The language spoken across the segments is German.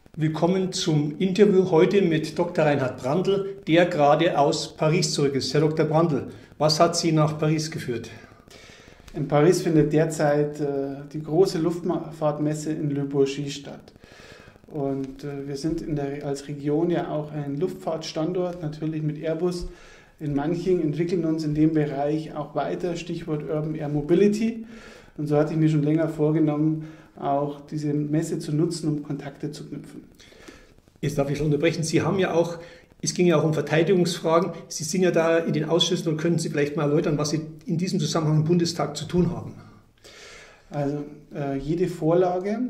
Willkommen zum Interview heute mit Dr. Reinhard Brandl, der gerade aus Paris zurück ist. Herr Dr. Brandl, was hat Sie nach Paris geführt? In Paris findet derzeit die große Luftfahrtmesse in Le Bourget statt. Und wir sind als Region ja auch ein Luftfahrtstandort, natürlich mit Airbus in Manching, entwickeln uns in dem Bereich auch weiter, Stichwort Urban Air Mobility. Und so hatte ich mir schon länger vorgenommen, auch diese Messe zu nutzen, um Kontakte zu knüpfen. Jetzt darf ich schon unterbrechen. Sie haben ja auch, es ging ja auch um Verteidigungsfragen. Sie sind ja da in den Ausschüssen und können Sie vielleicht mal erläutern, was Sie in diesem Zusammenhang im Bundestag zu tun haben? Also jede Vorlage,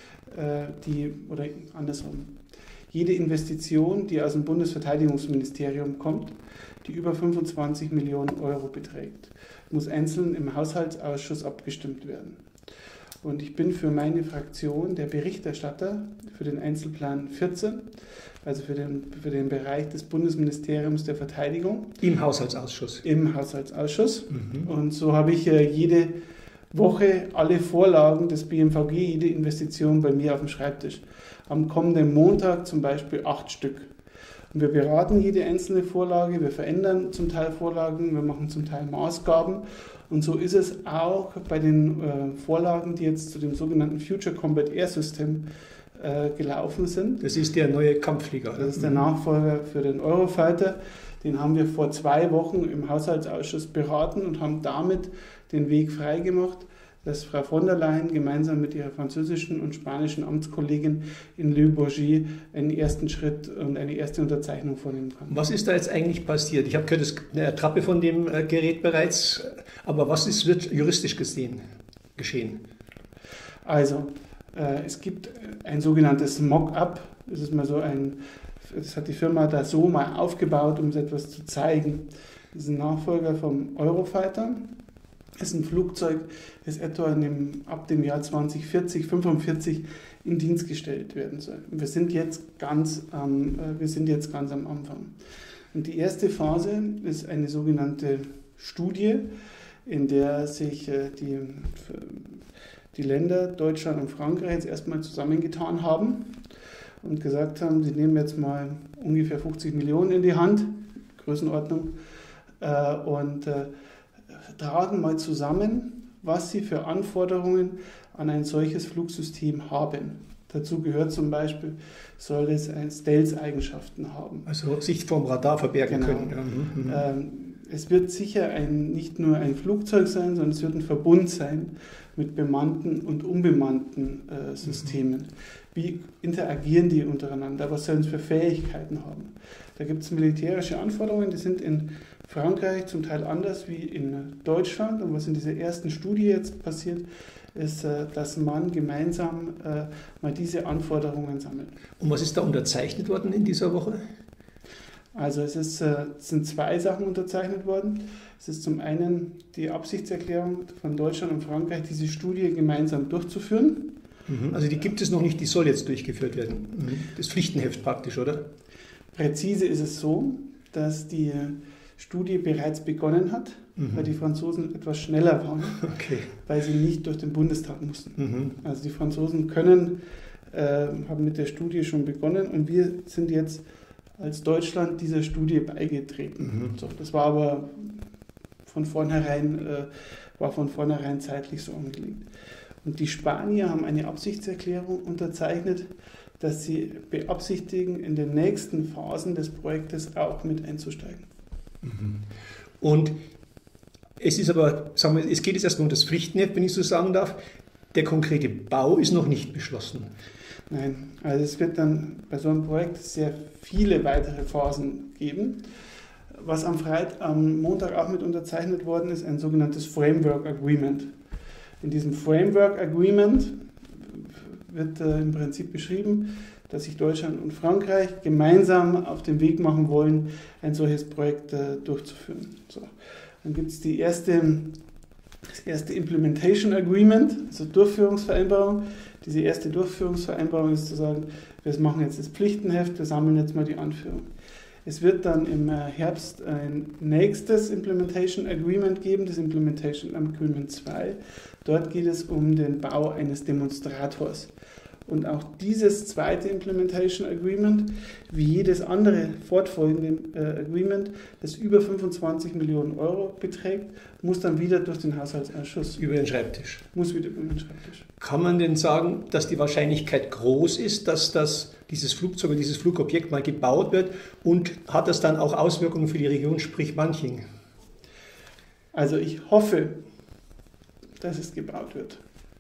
jede Investition, die aus dem Bundesverteidigungsministerium kommt, die über 25 Millionen Euro beträgt, muss einzeln im Haushaltsausschuss abgestimmt werden. Und ich bin für meine Fraktion der Berichterstatter für den Einzelplan 14, also für den Bereich des Bundesministeriums der Verteidigung. Im Haushaltsausschuss? Im Haushaltsausschuss. Und so habe ich jede Woche alle Vorlagen des BMVG, jede Investition bei mir auf dem Schreibtisch. Am kommenden Montag zum Beispiel 8 Stück. Und wir beraten jede einzelne Vorlage, wir verändern zum Teil Vorlagen, wir machen zum Teil Maßgaben. Und so ist es auch bei den Vorlagen, die jetzt zu dem sogenannten Future Combat Air System gelaufen sind. Das ist der neue Kampfflieger. Das ist der Nachfolger für den Eurofighter. Den haben wir vor 2 Wochen im Haushaltsausschuss beraten und haben damit den Weg freigemacht, dass Frau von der Leyen gemeinsam mit ihrer französischen und spanischen Amtskollegin in Le Bourget einen ersten Schritt und eine erste Unterzeichnung vornehmen kann. Was ist da jetzt eigentlich passiert? Ich habe gehört, es ist eine Attrappe von dem Gerät bereits, aber wird juristisch geschehen? Also, es gibt ein sogenanntes Mock-up. Das hat die Firma Dassault mal aufgebaut, um etwas zu zeigen. Das ist ein Nachfolger vom Eurofighter. Das ist ein Flugzeug, das etwa ab dem Jahr 2040, 2045 in Dienst gestellt werden soll. Wir sind jetzt ganz am Anfang. Und die erste Phase ist eine sogenannte Studie, in der sich die Länder Deutschland und Frankreich jetzt erstmal zusammengetan haben und gesagt haben, sie nehmen jetzt mal ungefähr 50 Millionen in die Hand, Größenordnung, und tragen mal zusammen, was sie für Anforderungen an ein solches Flugsystem haben. Dazu gehört zum Beispiel, soll es Stealth-Eigenschaften haben. Also sich vom Radar verbergen können. Es wird sicher nicht nur ein Flugzeug sein, sondern es wird ein Verbund sein mit bemannten und unbemannten Systemen. Wie interagieren die untereinander? Was sollen sie für Fähigkeiten haben? Da gibt es militärische Anforderungen, die sind in Frankreich zum Teil anders wie in Deutschland. Und was in dieser ersten Studie jetzt passiert, ist, dass man gemeinsam mal diese Anforderungen sammelt. Und was ist da unterzeichnet worden in dieser Woche? Also es sind 2 Sachen unterzeichnet worden. Es ist zum einen die Absichtserklärung von Deutschland und Frankreich, diese Studie gemeinsam durchzuführen. Also die gibt es noch nicht, die soll jetzt durchgeführt werden. Das Pflichtenheft praktisch, oder? Präzise ist es so, dass die Studie bereits begonnen hat, weil die Franzosen etwas schneller waren, weil sie nicht durch den Bundestag mussten. Also die Franzosen haben mit der Studie schon begonnen und wir sind jetzt als Deutschland dieser Studie beigetreten. So, das war aber von vornherein zeitlich so angelegt. Und die Spanier haben eine Absichtserklärung unterzeichnet, dass sie beabsichtigen, in den nächsten Phasen des Projektes auch mit einzusteigen. Und es ist aber, sagen wir, es geht jetzt erstmal um das Pflichtenheft, wenn ich so sagen darf. Der konkrete Bau ist noch nicht beschlossen. Nein, also es wird dann bei so einem Projekt sehr viele weitere Phasen geben. Was am Montag auch mit unterzeichnet worden ist, ein sogenanntes Framework Agreement. In diesem Framework Agreement wird im Prinzip beschrieben, dass sich Deutschland und Frankreich gemeinsam auf den Weg machen wollen, ein solches Projekt durchzuführen. So. Dann gibt es das erste Implementation Agreement, also Durchführungsvereinbarung. Diese erste Durchführungsvereinbarung ist zu sagen, wir machen jetzt das Pflichtenheft, wir sammeln jetzt mal die Anführung. Es wird dann im Herbst ein nächstes Implementation Agreement geben, das Implementation Agreement 2. Dort geht es um den Bau eines Demonstrators. Und auch dieses zweite Implementation Agreement, wie jedes andere fortfolgende Agreement, das über 25 Millionen Euro beträgt, muss dann wieder durch den Haushaltsausschuss. Über den Schreibtisch. Muss wieder über den Schreibtisch. Kann man denn sagen, dass die Wahrscheinlichkeit groß ist, dass dieses Flugzeug oder dieses Flugobjekt mal gebaut wird, und hat das dann auch Auswirkungen für die Region, sprich Manching? Also ich hoffe, dass es gebaut wird.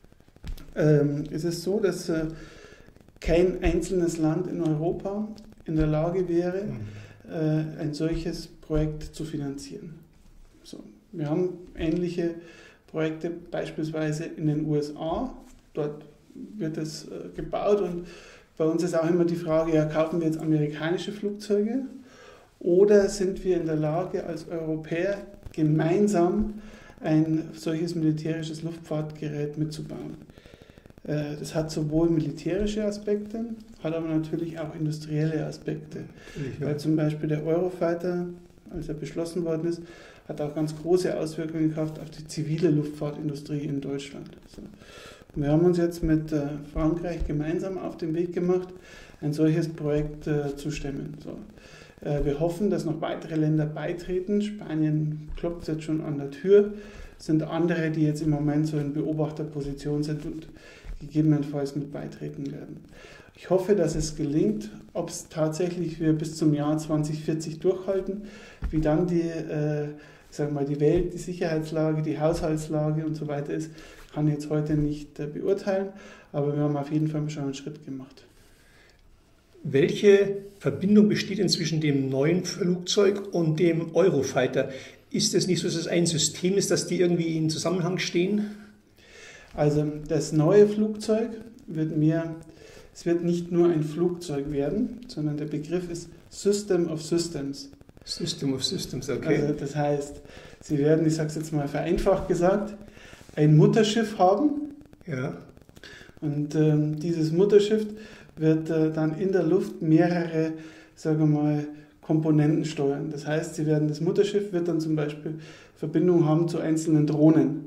Es ist so, dass kein einzelnes Land in Europa in der Lage wäre, ein solches Projekt zu finanzieren. So, wir haben ähnliche Projekte beispielsweise in den USA. Dort wird es gebaut, und bei uns ist auch immer die Frage, ja, kaufen wir jetzt amerikanische Flugzeuge oder sind wir in der Lage, als Europäer gemeinsam ein solches militärisches Luftfahrtgerät mitzubauen. Das hat sowohl militärische Aspekte, hat aber natürlich auch industrielle Aspekte. Ja. Weil zum Beispiel der Eurofighter, als er beschlossen worden ist, hat auch ganz große Auswirkungen gehabt auf die zivile Luftfahrtindustrie in Deutschland. So. Und wir haben uns jetzt mit Frankreich gemeinsam auf den Weg gemacht, ein solches Projekt zu stemmen. So. Wir hoffen, dass noch weitere Länder beitreten. Spanien klopft jetzt schon an der Tür. Es sind andere, die jetzt im Moment so in Beobachterposition sind und gegebenenfalls mit beitreten werden. Ich hoffe, dass es gelingt. Ob es tatsächlich wir bis zum Jahr 2040 durchhalten, wie dann die Welt, die Sicherheitslage, die Haushaltslage und so weiter ist, kann ich jetzt heute nicht beurteilen, aber wir haben auf jeden Fall schon einen Schritt gemacht. Welche Verbindung besteht denn zwischen dem neuen Flugzeug und dem Eurofighter? Ist es nicht so, dass es ein System ist, dass die irgendwie in Zusammenhang stehen? Also das neue Flugzeug wird nicht nur ein Flugzeug werden, sondern der Begriff ist System of Systems. System of Systems, okay. Also das heißt, Sie werden, ich sage es jetzt mal vereinfacht gesagt, ein Mutterschiff haben. Ja. Und dieses Mutterschiff wird dann in der Luft mehrere, sagen wir mal, Komponenten steuern. Das heißt, das Mutterschiff wird dann zum Beispiel Verbindung haben zu einzelnen Drohnen.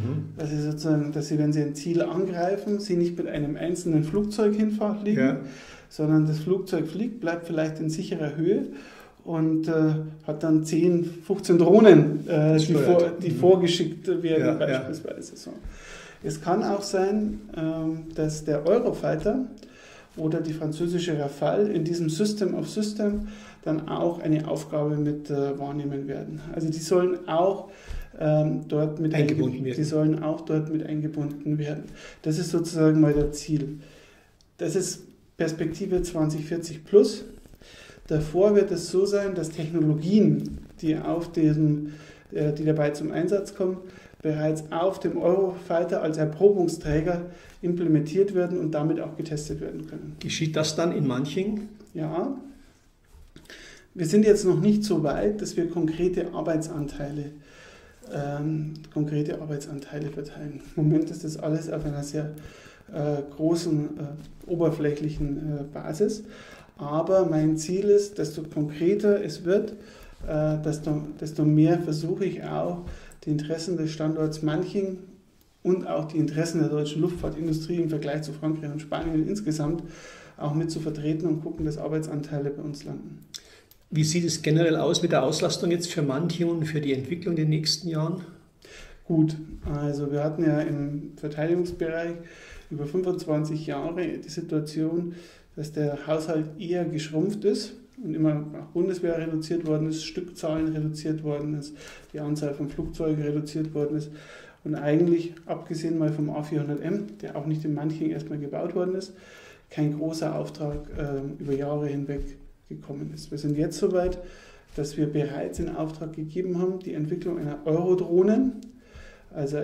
Dass Sie, wenn Sie ein Ziel angreifen, Sie nicht mit einem einzelnen Flugzeug hinfliegen, sondern das Flugzeug fliegt, bleibt vielleicht in sicherer Höhe und hat dann 10, 15 Drohnen, die vorgeschickt werden beispielsweise. So. Es kann auch sein, dass der Eurofighter oder die französische Rafale in diesem System of System dann auch eine Aufgabe mit wahrnehmen werden. Also die sollen auch dort mit eingebunden werden. Das ist sozusagen mal das Ziel. Das ist Perspektive 2040 plus. Davor wird es so sein, dass Technologien, die dabei zum Einsatz kommen, bereits auf dem Eurofighter als Erprobungsträger implementiert werden und damit auch getestet werden können. Geschieht das dann in Manching? Ja. Wir sind jetzt noch nicht so weit, dass wir konkrete Arbeitsanteile verteilen. Im Moment ist das alles auf einer sehr großen, oberflächlichen Basis. Aber mein Ziel ist, desto konkreter es wird, desto mehr versuche ich auch, die Interessen des Standorts Manching und auch die Interessen der deutschen Luftfahrtindustrie im Vergleich zu Frankreich und Spanien insgesamt auch mit zu vertreten und gucken, dass Arbeitsanteile bei uns landen. Wie sieht es generell aus mit der Auslastung jetzt für Manching und für die Entwicklung in den nächsten Jahren? Gut, also wir hatten ja im Verteidigungsbereich über 25 Jahre die Situation, dass der Haushalt eher geschrumpft ist und immer nach Bundeswehr reduziert worden ist, Stückzahlen reduziert worden ist, die Anzahl von Flugzeugen reduziert worden ist und eigentlich, abgesehen mal vom A400M, der auch nicht in Manching erstmal gebaut worden ist, kein großer Auftrag über Jahre hinweg gekommen ist. Wir sind jetzt soweit, dass wir bereits in Auftrag gegeben haben, die Entwicklung einer Eurodrohne, also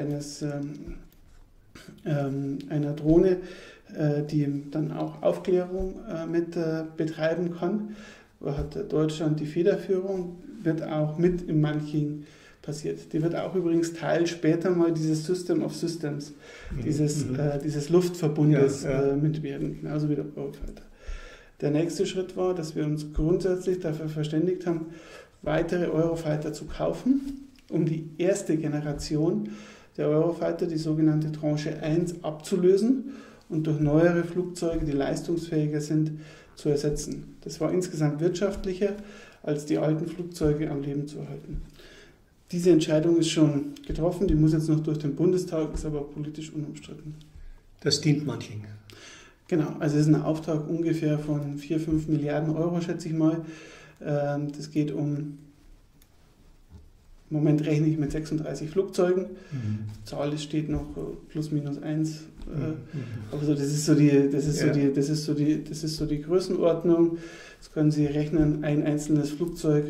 einer Drohne, die dann auch Aufklärung mit betreiben kann. Da hat Deutschland die Federführung, wird auch mit in Manching passiert. Die wird auch übrigens Teil später mal dieses System of Systems, dieses Luftverbundes mit werden, genauso wie der Eurofighter. Der nächste Schritt war, dass wir uns grundsätzlich dafür verständigt haben, weitere Eurofighter zu kaufen, um die erste Generation der Eurofighter, die sogenannte Tranche 1, abzulösen und durch neuere Flugzeuge, die leistungsfähiger sind, zu ersetzen. Das war insgesamt wirtschaftlicher, als die alten Flugzeuge am Leben zu erhalten. Diese Entscheidung ist schon getroffen, die muss jetzt noch durch den Bundestag, ist aber politisch unumstritten. Das dient manchen. Genau, also es ist ein Auftrag ungefähr von 4-5 Milliarden Euro, schätze ich mal. Das geht um, im Moment rechne ich mit 36 Flugzeugen. Die Zahl steht noch plus minus 1. Also das ist so die Größenordnung. Jetzt können Sie rechnen, ein einzelnes Flugzeug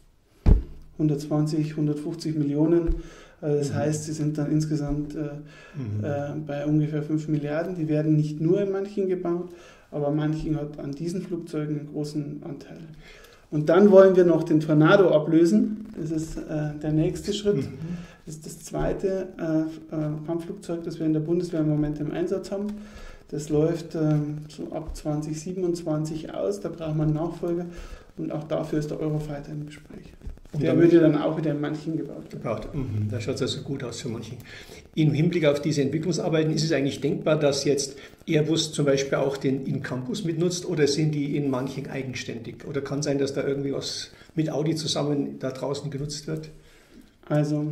120, 150 Millionen. Das heißt, sie sind dann insgesamt bei ungefähr 5 Milliarden. Die werden nicht nur in Manching gebaut, aber Manching hat an diesen Flugzeugen einen großen Anteil. Und dann wollen wir noch den Tornado ablösen. Das ist der nächste Schritt. Das ist das zweite Kampfflugzeug, das wir in der Bundeswehr im Moment im Einsatz haben. Das läuft so ab 2027 aus. Da braucht man einen Nachfolger. Und auch dafür ist der Eurofighter im Gespräch. Und der wird ja dann auch wieder in Manching gebaut. Da schaut es also gut aus für Manching. Im Hinblick auf diese Entwicklungsarbeiten ist es eigentlich denkbar, dass jetzt Airbus zum Beispiel auch den In-Campus mitnutzt oder sind die in Manching eigenständig? Oder kann sein, dass da irgendwie was mit Audi zusammen da draußen genutzt wird? Also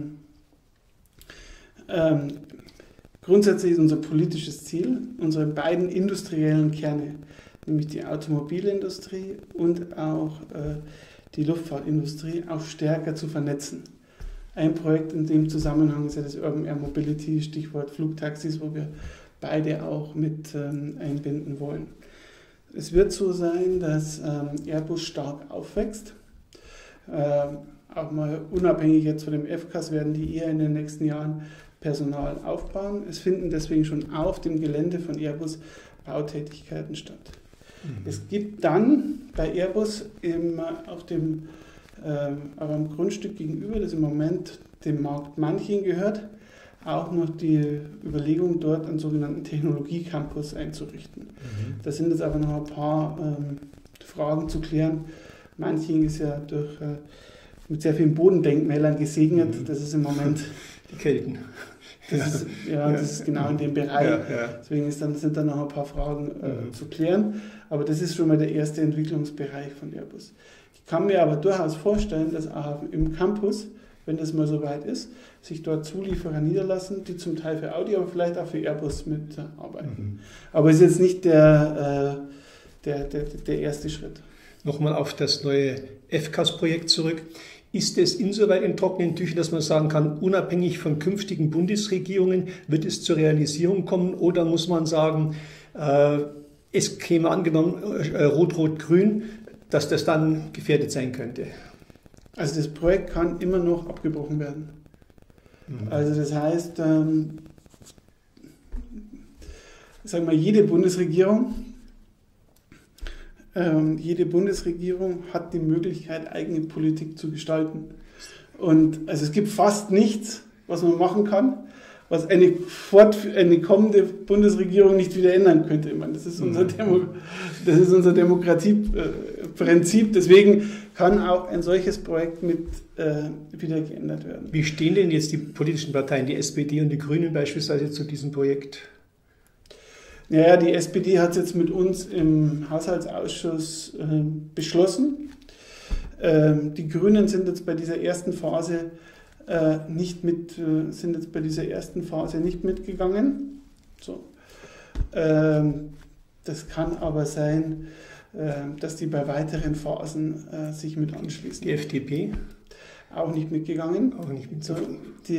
grundsätzlich ist unser politisches Ziel, unsere beiden industriellen Kerne, nämlich die Automobilindustrie und auch die Luftfahrtindustrie auch stärker zu vernetzen. Ein Projekt in dem Zusammenhang ist ja das Urban Air Mobility, Stichwort Flugtaxis, wo wir beide auch mit einbinden wollen. Es wird so sein, dass Airbus stark aufwächst. Auch mal unabhängig jetzt von dem FCAS werden die eher in den nächsten Jahren Personal aufbauen. Es finden deswegen schon auf dem Gelände von Airbus Bautätigkeiten statt. Es gibt dann bei Airbus aber im Grundstück gegenüber, das im Moment dem Markt Manching gehört, auch noch die Überlegung, dort einen sogenannten Technologiecampus einzurichten. Da sind jetzt aber noch ein paar Fragen zu klären. Manching ist ja mit sehr vielen Bodendenkmälern gesegnet. Das ist im Moment... Die Kelten. Das ist genau in dem Bereich. Deswegen sind da noch ein paar Fragen zu klären. Aber das ist schon mal der erste Entwicklungsbereich von Airbus. Ich kann mir aber durchaus vorstellen, dass auch im Campus, wenn das mal so weit ist, sich dort Zulieferer niederlassen, die zum Teil für Audi, aber vielleicht auch für Airbus mitarbeiten. Aber es ist jetzt nicht der erste Schritt. Nochmal auf das neue FCAS-Projekt zurück. Ist es insoweit in trockenen Tüchern, dass man sagen kann, unabhängig von künftigen Bundesregierungen wird es zur Realisierung kommen? Oder muss man sagen, es käme angenommen Rot-Rot-Grün, dass das dann gefährdet sein könnte? Also das Projekt kann immer noch abgebrochen werden. Also das heißt, sagen wir, jede Bundesregierung hat die Möglichkeit, eigene Politik zu gestalten. Und also es gibt fast nichts, was man machen kann, was eine kommende Bundesregierung nicht wieder ändern könnte. Ich meine, das ist unser Demokratieprinzip. Deswegen kann auch ein solches Projekt wieder geändert werden. Wie stehen denn jetzt die politischen Parteien, die SPD und die Grünen beispielsweise, zu diesem Projekt? Ja, die SPD hat es jetzt mit uns im Haushaltsausschuss beschlossen. Die Grünen sind jetzt bei dieser ersten Phase nicht mitgegangen. So. Das kann aber sein, dass die bei weiteren Phasen sich mit anschließen. Die FDP? Auch nicht mitgegangen. Auch nicht mitgegangen.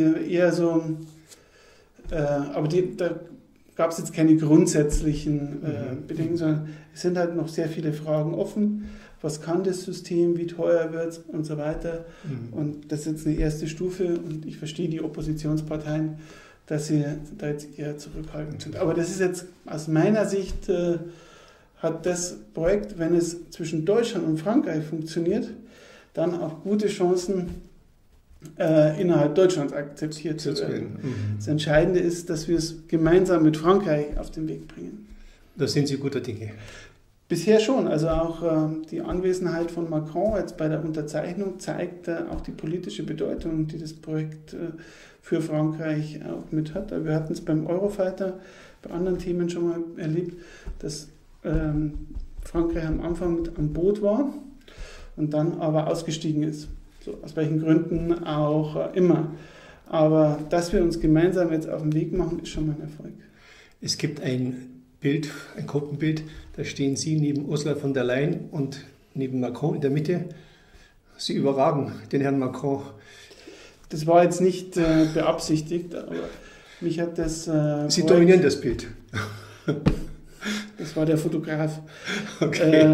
Da gab es jetzt keine grundsätzlichen Bedingungen, sondern es sind halt noch sehr viele Fragen offen. Was kann das System, wie teuer wird es und so weiter. Und das ist jetzt eine erste Stufe und ich verstehe die Oppositionsparteien, dass sie da jetzt eher zurückhaltend sind. Aber das ist jetzt aus meiner Sicht, hat das Projekt, wenn es zwischen Deutschland und Frankreich funktioniert, dann auch gute Chancen, innerhalb Deutschlands akzeptiert zu werden. Das Entscheidende ist, dass wir es gemeinsam mit Frankreich auf den Weg bringen. Da sind Sie guter Dinge. Bisher schon. Also auch die Anwesenheit von Macron jetzt bei der Unterzeichnung zeigt auch die politische Bedeutung, die das Projekt für Frankreich auch mit hat. Wir hatten es beim Eurofighter bei anderen Themen schon mal erlebt, dass Frankreich am Anfang mit am Boot war und dann aber ausgestiegen ist. So, aus welchen Gründen auch immer. Aber dass wir uns gemeinsam jetzt auf den Weg machen, ist schon mal ein Erfolg. Es gibt ein Bild, ein Gruppenbild, da stehen Sie neben Ursula von der Leyen und neben Macron in der Mitte. Sie überragen den Herrn Macron. Das war jetzt nicht beabsichtigt, aber mich hat das... Sie dominieren das Bild. Das war der Fotograf. Okay.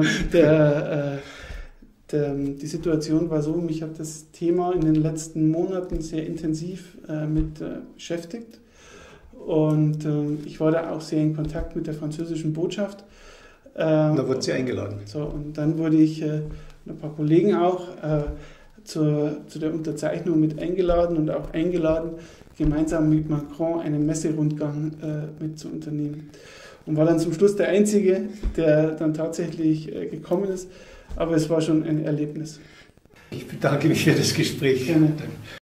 Die Situation war so, mich hat das Thema in den letzten Monaten sehr intensiv mit beschäftigt. Und ich war da auch sehr in Kontakt mit der französischen Botschaft. Da wurde sie eingeladen. So, und dann wurde ich ein paar Kollegen auch zu der Unterzeichnung mit eingeladen und auch eingeladen, gemeinsam mit Macron einen Messerundgang mit zu unternehmen. Und war dann zum Schluss der Einzige, der dann tatsächlich gekommen ist. Aber es war schon ein Erlebnis. Ich bedanke mich für das Gespräch. Gerne.